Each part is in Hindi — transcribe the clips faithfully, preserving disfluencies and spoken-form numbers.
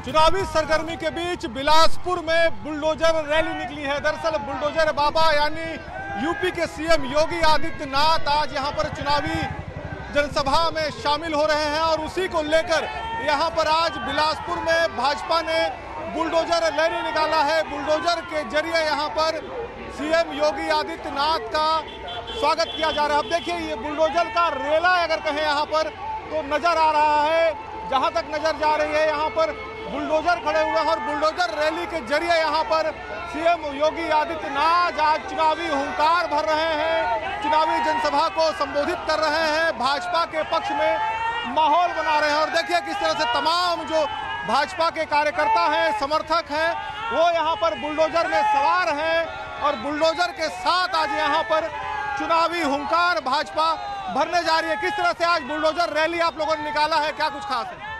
चुनावी सरगर्मी के बीच बिलासपुर में बुलडोजर रैली निकली है। दरअसल बुलडोजर बाबा यानी यूपी के सीएम योगी आदित्यनाथ आज यहां पर चुनावी जनसभा में शामिल हो रहे हैं और उसी को लेकर यहां पर आज बिलासपुर में भाजपा ने बुलडोजर रैली निकाला है। बुलडोजर के जरिए यहां पर सीएम योगी आदित्यनाथ का स्वागत किया जा रहा है। अब देखिए ये बुलडोजर का रेला अगर कहें यहाँ पर तो नजर आ रहा है, जहां तक नजर जा रही है यहाँ पर बुलडोजर खड़े हुए हैं और बुलडोजर रैली के जरिए यहाँ पर सीएम योगी आदित्यनाथ आज चुनावी हुंकार भर रहे हैं, चुनावी जनसभा को संबोधित कर रहे हैं, भाजपा के पक्ष में माहौल बना रहे हैं। और देखिए किस तरह से तमाम जो भाजपा के कार्यकर्ता हैं, समर्थक हैं, वो यहाँ पर बुलडोजर में सवार हैं और बुलडोजर के साथ आज यहाँ पर चुनावी हुंकार भाजपा भरने जा रही है। किस तरह से आज बुलडोजर रैली आप लोगों ने निकाला है, क्या कुछ खास है?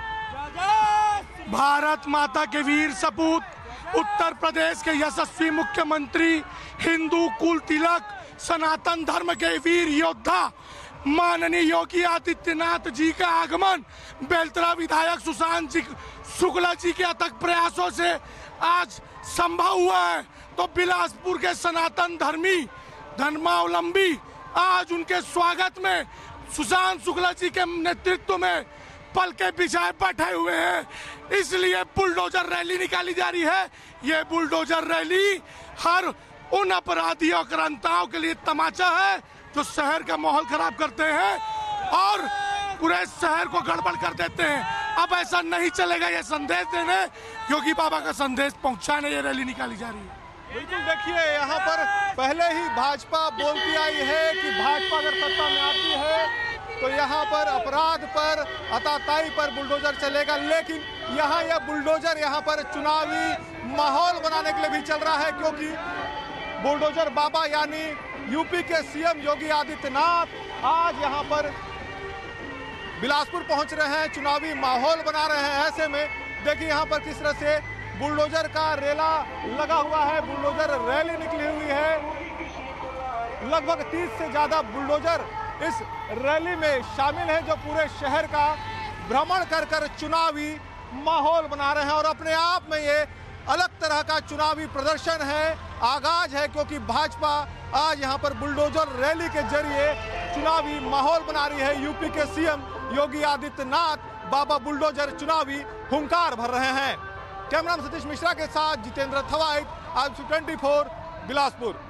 भारत माता के वीर सपूत, उत्तर प्रदेश के यशस्वी मुख्यमंत्री, हिंदू कुल तिलक, सनातन धर्म के वीर योद्धा माननीय योगी आदित्यनाथ जी का आगमन बेलतरा विधायक सुशांत जी शुक्ला जी के अथक प्रयासों से आज संभव हुआ है। तो बिलासपुर के सनातन धर्मी धर्मावलंबी आज उनके स्वागत में सुशांत शुक्ला जी के नेतृत्व में पल के बिछाए बैठे हुए हैं, इसलिए बुलडोजर रैली निकाली जा रही है। ये बुलडोजर रैली हर उन अपराधियों आक्रांताओं के लिए तमाचा है जो शहर का माहौल खराब करते हैं और पूरे शहर को गड़बड़ कर देते हैं। अब ऐसा नहीं चलेगा, ये संदेश देने योगी बाबा का संदेश पहुंचाने ये रैली निकाली जा रही है। बिल्कुल, देखिए यहाँ पर पहले ही भाजपा बोलती आई है कि भाजपा अगर सत्ता में आती है तो यहाँ पर अपराध पर, अताताई पर बुलडोजर चलेगा, लेकिन यहाँ यह बुलडोजर यहाँ पर चुनावी माहौल बनाने के लिए भी चल रहा है, क्योंकि बुलडोजर बाबा यानी यूपी के सीएम योगी आदित्यनाथ आज यहाँ पर बिलासपुर पहुँच रहे हैं, चुनावी माहौल बना रहे हैं। ऐसे में देखिए यहाँ पर किस तरह से बुलडोजर का रेला लगा हुआ है, बुलडोजर रैली निकली हुई है। लगभग तीस से ज्यादा बुलडोजर इस रैली में शामिल हैं जो पूरे शहर का भ्रमण कर कर चुनावी माहौल बना रहे हैं और अपने आप में ये अलग तरह का चुनावी प्रदर्शन है, आगाज है, क्योंकि भाजपा आज यहाँ पर बुलडोजर रैली के जरिए चुनावी माहौल बना रही है। यूपी के सीएम योगी आदित्यनाथ बाबा बुलडोजर चुनावी हुंकार भर रहे हैं। कैमरामैन सतीश मिश्रा के साथ जितेंद्र थवाइट, आज ट्वेंटी फोर बिलासपुर।